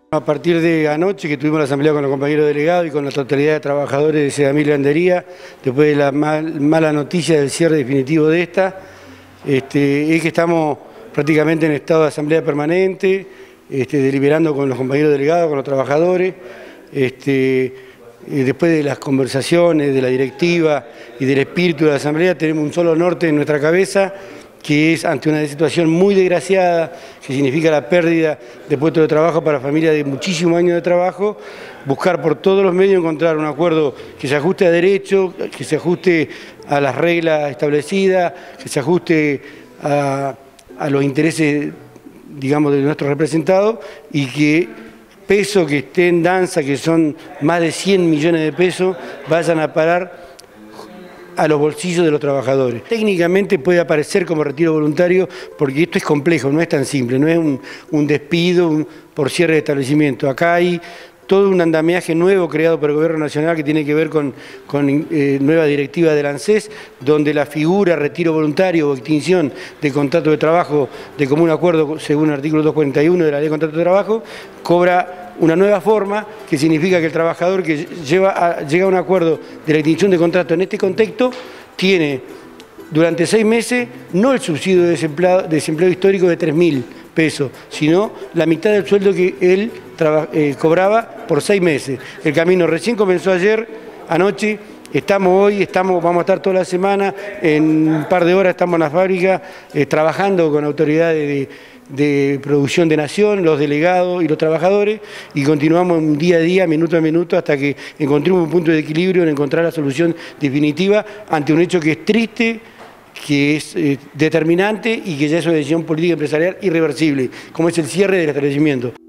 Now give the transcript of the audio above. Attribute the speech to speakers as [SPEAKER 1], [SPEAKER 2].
[SPEAKER 1] A partir de anoche que tuvimos la asamblea con los compañeros delegados y con la totalidad de trabajadores de Sedamil Gandería, después de la mala noticia del cierre definitivo de esta, es que estamos prácticamente en estado de asamblea permanente, deliberando con los compañeros delegados, con los trabajadores, después de las conversaciones, de la directiva y del espíritu de la asamblea, tenemos un solo norte en nuestra cabeza, que es ante una situación muy desgraciada, que significa la pérdida de puestos de trabajo para familias de muchísimos años de trabajo, buscar por todos los medios encontrar un acuerdo que se ajuste a derecho, que se ajuste a las reglas establecidas, que se ajuste a los intereses, digamos, de nuestros representados, y que peso que esté en danza, que son más de 100 millones de pesos, vayan a parar a los bolsillos de los trabajadores. Técnicamente puede aparecer como retiro voluntario porque esto es complejo, no es tan simple, no es un despido por cierre de establecimiento. Acá hay todo un andamiaje nuevo creado por el Gobierno Nacional que tiene que ver con nueva directiva del ANSES, donde la figura retiro voluntario o extinción de contrato de trabajo de común acuerdo según el artículo 241 de la Ley de Contrato de Trabajo cobra una nueva forma, que significa que el trabajador que llega a un acuerdo de la extinción de contrato en este contexto tiene durante 6 meses no el subsidio de desempleo histórico de 3.000 pesos, sino la mitad del sueldo que él cobraba por 6 meses. El camino recién comenzó ayer, anoche, estamos hoy, vamos a estar toda la semana, en un par de horas estamos en la fábrica trabajando con autoridades de producción de Nación, los delegados y los trabajadores, y continuamos día a día, minuto a minuto, hasta que encontremos un punto de equilibrio en encontrar la solución definitiva ante un hecho que es triste, que es determinante y que ya es una decisión política empresarial irreversible, como es el cierre del establecimiento.